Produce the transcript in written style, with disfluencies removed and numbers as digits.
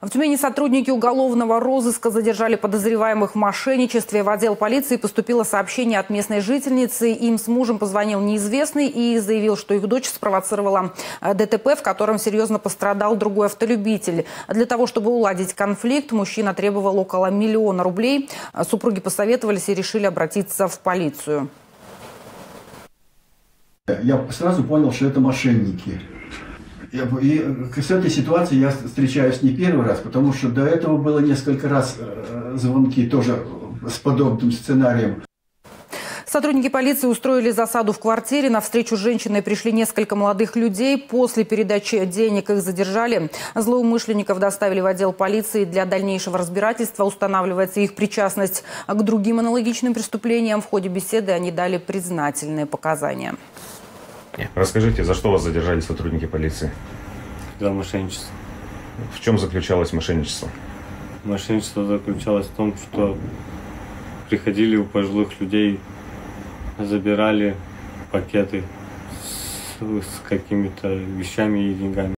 В Тюмени сотрудники уголовного розыска задержали подозреваемых в мошенничестве. В отдел полиции поступило сообщение от местной жительницы. Им с мужем позвонил неизвестный и заявил, что их дочь спровоцировала ДТП, в котором серьезно пострадал другой автолюбитель. Для того, чтобы уладить конфликт, мужчина требовал около 1 миллиона рублей. Супруги посоветовались и решили обратиться в полицию. Я сразу понял, что это мошенники. И с этой ситуацией я встречаюсь не первый раз, потому что до этого было несколько раз звонки тоже с подобным сценарием. Сотрудники полиции устроили засаду в квартире. На встречу с женщиной пришли несколько молодых людей. После передачи денег их задержали. Злоумышленников доставили в отдел полиции. Для дальнейшего разбирательства устанавливается их причастность к другим аналогичным преступлениям. В ходе беседы они дали признательные показания. Расскажите, за что вас задержали сотрудники полиции? За мошенничество. В чем заключалось мошенничество? Мошенничество заключалось в том, что приходили у пожилых людей, забирали пакеты с какими-то вещами и деньгами.